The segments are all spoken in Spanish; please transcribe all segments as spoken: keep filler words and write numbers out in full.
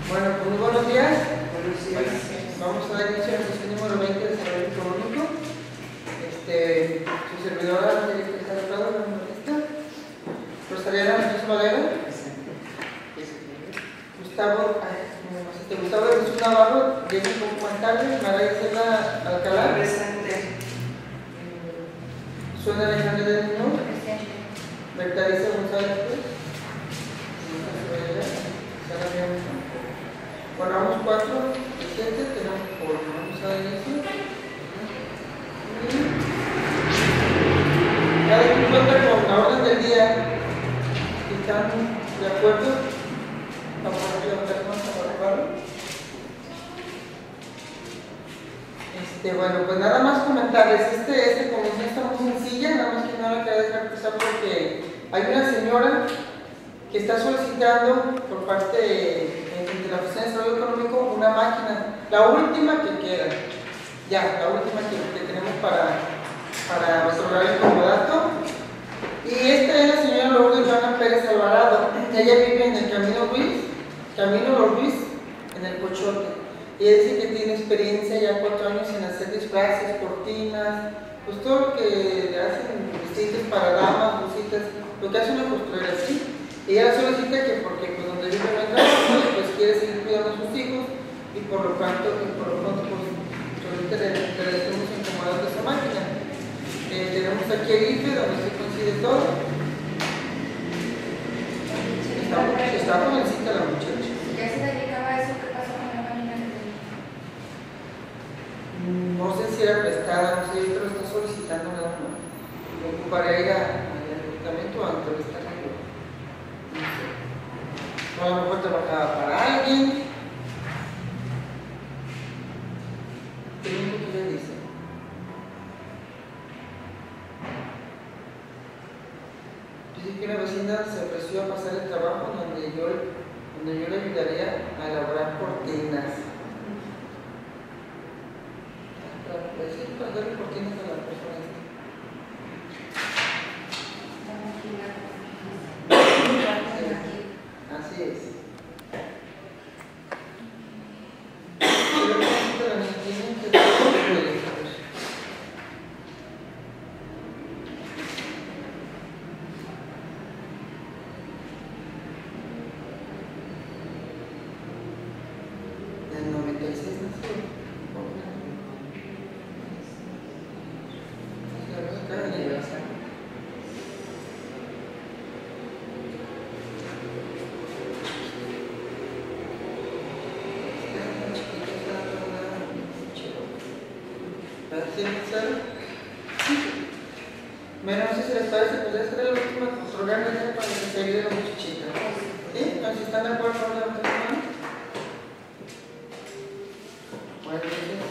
Bueno, pues muy buenos días. Buenos días. Vamos a dar inicio a la sesión número veinte de Desarrollo Económico. Este, su servidora, Angélica Salgado, la analista. Rosariana Jesús Valero. Gustavo, ay, este, Gustavo Jesús Navarro, Jenny Comentario, María Isela Alcalá. Presente. Suena Alejandra de Niño. Bertaliza González. Bueno, vamos cuatro, siete, tenemos por, vamos a dar inicio. Cada quien cuenta con la orden del día. ¿Están de acuerdo? Vamos a levantar más a la Este, bueno, pues nada más comentarles, este, este comisión está muy sencilla, nada más que no la quería dejar pasar porque hay una señora que está solicitando por parte de de la Oficina de Desarrollo Económico una máquina, la última que queda, ya, la última que, que tenemos para, para nuestro horario comodato. Y esta es la señora Lourdes Joana Pérez Alvarado. Ella vive en el Camino Ruiz, Camino Los Ruiz, en el Cochote. Y ella dice que tiene experiencia ya cuatro años en hacer disfraces, cortinas, pues todo lo que hacen vestidos para damas, blusitas, lo que hace una costurera así. Y ella solicita que porque pues, donde vive no hay trabajo, pues quiere seguir cuidando a sus hijos y por lo tanto, y por lo pronto pues ahorita le, le estamos incomodando esa máquina. Eh, tenemos aquí el I F E donde se consigue todo. Está, está jovencita la muchacha. ¿Ya se dedicaba a eso? ¿Qué pasó con la máquina? No sé si era prestada, no sé, pero está solicitando nada más. Ocuparía ir al departamento a entrevistarla. No, a lo mejor trabajaba para alguien. ¿Qué es lo que le dice? Dice que una vecina se ofreció a pasar el trabajo donde yo, donde yo le ayudaría a elaborar cortinas. Pues sí, para darle cortinas a la persona. Así es. Del noventa y seis nació. Bueno, no sé si les parece, pues esta era la última programa para que se ayude la muchachita. ¿Sí? Entonces, ¿están de acuerdo con la mano? Bueno,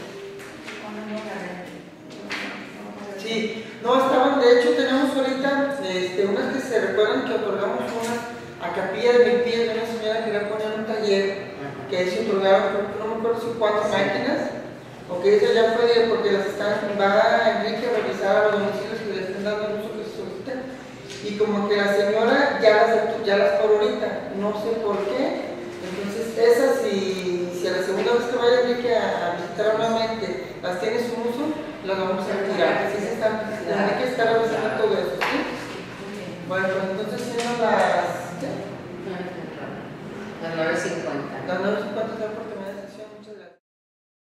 sí, no estaban, de hecho tenemos ahorita este, unas que se recuerdan que otorgamos unas a Capilla de Mil Pies de una señora que quería poner un taller que se otorgaron, no me acuerdo si cuatro máquinas. Ok, eso ya fue de, porque las están, va Enrique a revisar a los domicilios que le están dando el uso que se solicita. Y como que la señora ya las, ya las por ahorita, no sé por qué. Entonces, esas, si, si a la segunda vez que vaya Enrique a, a visitar nuevamente las tiene su uso, las vamos a retirar. Así se están, hay que estar revisando todo eso, ¿sí? Bueno, pues entonces siendo las. ¿Qué? Las nueve cincuenta. Las nueve cincuenta.